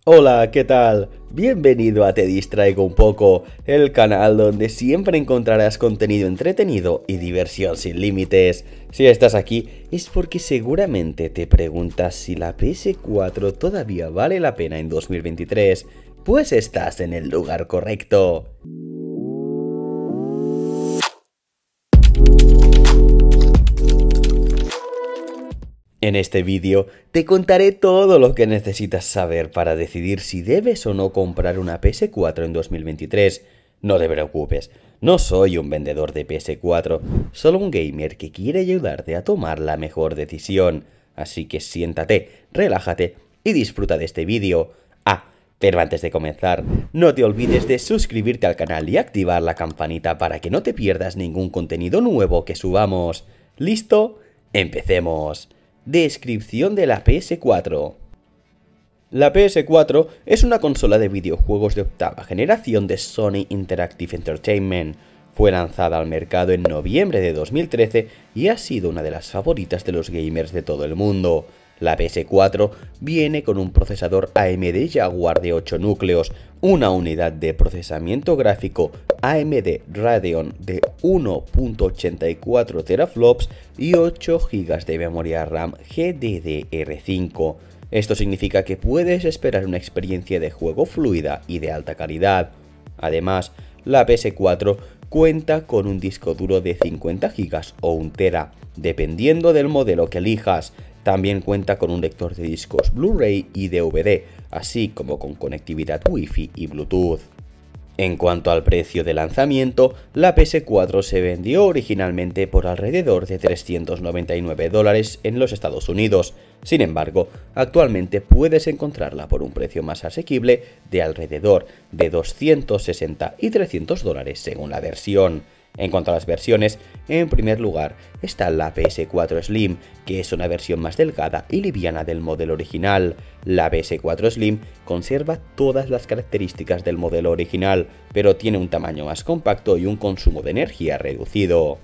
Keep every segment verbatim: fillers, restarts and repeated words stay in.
Hola, ¿qué tal? Bienvenido a Te Distraigo un poco, el canal donde siempre encontrarás contenido entretenido y diversión sin límites. Si estás aquí es porque seguramente te preguntas si la P S cuatro todavía vale la pena en dos mil veintitrés, pues estás en el lugar correcto. En este vídeo te contaré todo lo que necesitas saber para decidir si debes o no comprar una P S cuatro en dos mil veintitrés. No te preocupes, no soy un vendedor de P S cuatro, solo un gamer que quiere ayudarte a tomar la mejor decisión. Así que siéntate, relájate y disfruta de este vídeo. Ah, pero antes de comenzar, no te olvides de suscribirte al canal y activar la campanita para que no te pierdas ningún contenido nuevo que subamos. ¿Listo? ¡Empecemos! Descripción de la P S cuatro. La P S cuatro es una consola de videojuegos de octava generación de Sony Interactive Entertainment. Fue lanzada al mercado en noviembre de dos mil trece y ha sido una de las favoritas de los gamers de todo el mundo. La P S cuatro viene con un procesador A M D Jaguar de ocho núcleos, una unidad de procesamiento gráfico A M D Radeon de uno punto ochenta y cuatro teraflops y ocho gigas de memoria RAM G D D R cinco. Esto significa que puedes esperar una experiencia de juego fluida y de alta calidad. Además, la P S cuatro cuenta con un disco duro de cincuenta gigas o un tera, dependiendo del modelo que elijas. También cuenta con un lector de discos Blu-ray y D V D, así como con conectividad Wi-Fi y Bluetooth. En cuanto al precio de lanzamiento, la P S cuatro se vendió originalmente por alrededor de trescientos noventa y nueve dólares en los Estados Unidos. Sin embargo, actualmente puedes encontrarla por un precio más asequible de alrededor de doscientos sesenta y trescientos dólares según la versión. En cuanto a las versiones, en primer lugar está la P S cuatro Slim, que es una versión más delgada y liviana del modelo original. La P S cuatro Slim conserva todas las características del modelo original, pero tiene un tamaño más compacto y un consumo de energía reducido.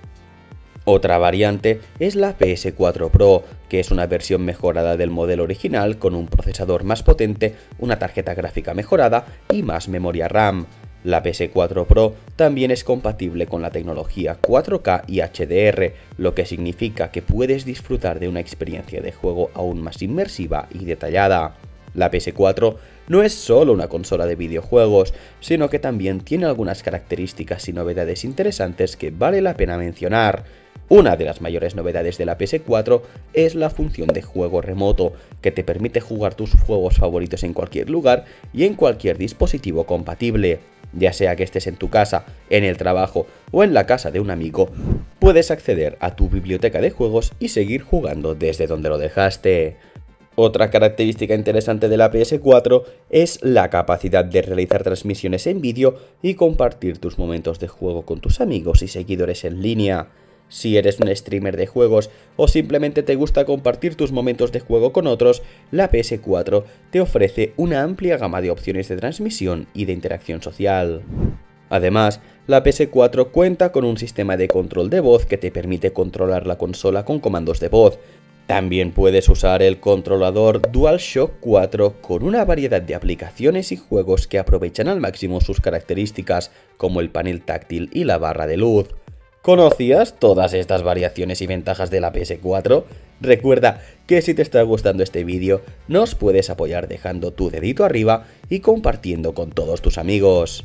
Otra variante es la P S cuatro Pro, que es una versión mejorada del modelo original con un procesador más potente, una tarjeta gráfica mejorada y más memoria RAM. La P S cuatro Pro también es compatible con la tecnología cuatro K y H D R, lo que significa que puedes disfrutar de una experiencia de juego aún más inmersiva y detallada. La P S cuatro no es solo una consola de videojuegos, sino que también tiene algunas características y novedades interesantes que vale la pena mencionar. Una de las mayores novedades de la P S cuatro es la función de juego remoto, que te permite jugar tus juegos favoritos en cualquier lugar y en cualquier dispositivo compatible. Ya sea que estés en tu casa, en el trabajo o en la casa de un amigo, puedes acceder a tu biblioteca de juegos y seguir jugando desde donde lo dejaste. Otra característica interesante de la P S cuatro es la capacidad de realizar transmisiones en vídeo y compartir tus momentos de juego con tus amigos y seguidores en línea. Si eres un streamer de juegos o simplemente te gusta compartir tus momentos de juego con otros, la P S cuatro te ofrece una amplia gama de opciones de transmisión y de interacción social. Además, la P S cuatro cuenta con un sistema de control de voz que te permite controlar la consola con comandos de voz. También puedes usar el controlador DualShock cuatro con una variedad de aplicaciones y juegos que aprovechan al máximo sus características, como el panel táctil y la barra de luz. ¿Conocías todas estas variaciones y ventajas de la P S cuatro? Recuerda que si te está gustando este vídeo, nos puedes apoyar dejando tu dedito arriba y compartiendo con todos tus amigos.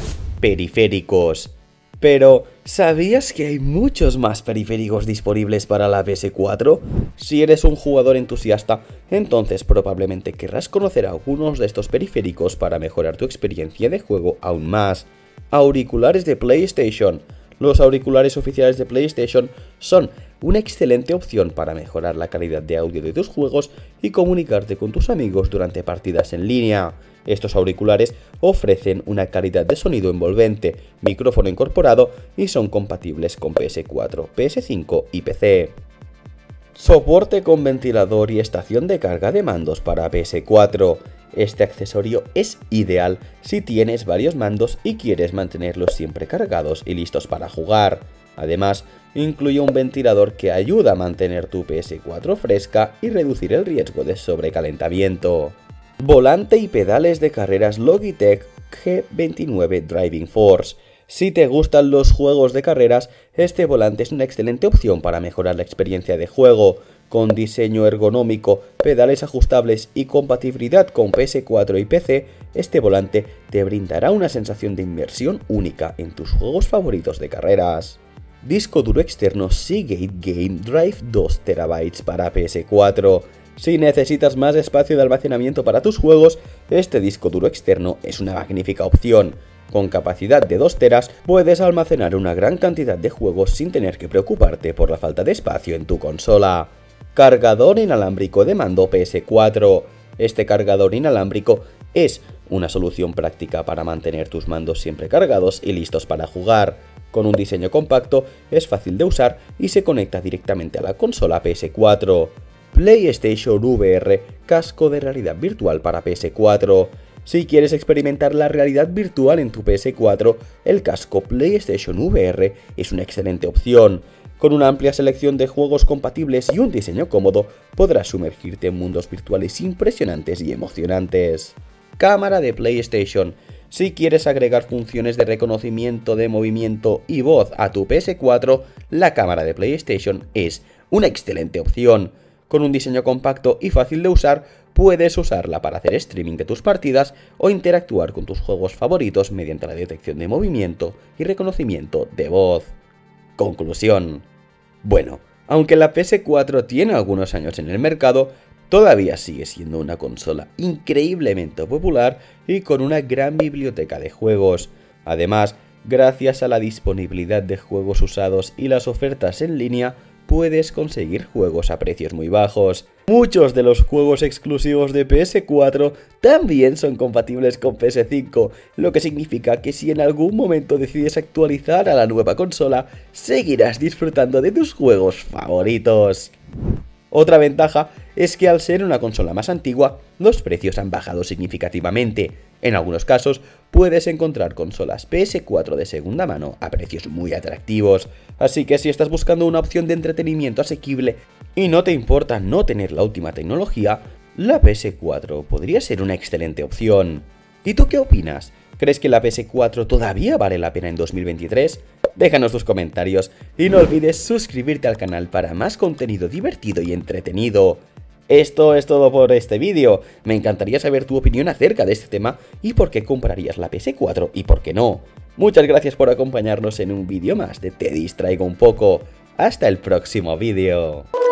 Periféricos. Pero, ¿sabías que hay muchos más periféricos disponibles para la P S cuatro? Si eres un jugador entusiasta, entonces probablemente querrás conocer algunos de estos periféricos para mejorar tu experiencia de juego aún más. Auriculares de PlayStation. Los auriculares oficiales de PlayStation son una excelente opción para mejorar la calidad de audio de tus juegos y comunicarte con tus amigos durante partidas en línea. Estos auriculares ofrecen una calidad de sonido envolvente, micrófono incorporado y son compatibles con P S cuatro, P S cinco y P C. Soporte con ventilador y estación de carga de mandos para P S cuatro. Este accesorio es ideal si tienes varios mandos y quieres mantenerlos siempre cargados y listos para jugar. Además, incluye un ventilador que ayuda a mantener tu P S cuatro fresca y reducir el riesgo de sobrecalentamiento. Volante y pedales de carreras Logitech G veintinueve Driving Force. Si te gustan los juegos de carreras, este volante es una excelente opción para mejorar la experiencia de juego. Con diseño ergonómico, pedales ajustables y compatibilidad con P S cuatro y P C, este volante te brindará una sensación de inmersión única en tus juegos favoritos de carreras. Disco duro externo Seagate Game Drive dos terabytes para P S cuatro. Si necesitas más espacio de almacenamiento para tus juegos, este disco duro externo es una magnífica opción. Con capacidad de dos teras, puedes almacenar una gran cantidad de juegos sin tener que preocuparte por la falta de espacio en tu consola. Cargador inalámbrico de mando P S cuatro. Este cargador inalámbrico es una solución práctica para mantener tus mandos siempre cargados y listos para jugar. Con un diseño compacto, es fácil de usar y se conecta directamente a la consola P S cuatro. PlayStation V R, casco de realidad virtual para P S cuatro. Si quieres experimentar la realidad virtual en tu P S cuatro, el casco PlayStation V R es una excelente opción. Con una amplia selección de juegos compatibles y un diseño cómodo, podrás sumergirte en mundos virtuales impresionantes y emocionantes. Cámara de PlayStation. Si quieres agregar funciones de reconocimiento de movimiento y voz a tu P S cuatro, la cámara de PlayStation es una excelente opción. Con un diseño compacto y fácil de usar, puedes usarla para hacer streaming de tus partidas o interactuar con tus juegos favoritos mediante la detección de movimiento y reconocimiento de voz. Conclusión. Bueno, aunque la P S cuatro tiene algunos años en el mercado, todavía sigue siendo una consola increíblemente popular y con una gran biblioteca de juegos. Además, gracias a la disponibilidad de juegos usados y las ofertas en línea, puedes conseguir juegos a precios muy bajos. Muchos de los juegos exclusivos de P S cuatro también son compatibles con P S cinco, lo que significa que si en algún momento decides actualizar a la nueva consola, seguirás disfrutando de tus juegos favoritos. Otra ventaja es que al ser una consola más antigua, los precios han bajado significativamente. En algunos casos, puedes encontrar consolas P S cuatro de segunda mano a precios muy atractivos. Así que si estás buscando una opción de entretenimiento asequible y no te importa no tener la última tecnología, la P S cuatro podría ser una excelente opción. ¿Y tú qué opinas? ¿Crees que la P S cuatro todavía vale la pena en dos mil veintitrés? Déjanos tus comentarios y no olvides suscribirte al canal para más contenido divertido y entretenido. Esto es todo por este vídeo. Me encantaría saber tu opinión acerca de este tema y por qué comprarías la P S cuatro y por qué no. Muchas gracias por acompañarnos en un vídeo más de Te Distraigo un poco. Hasta el próximo vídeo.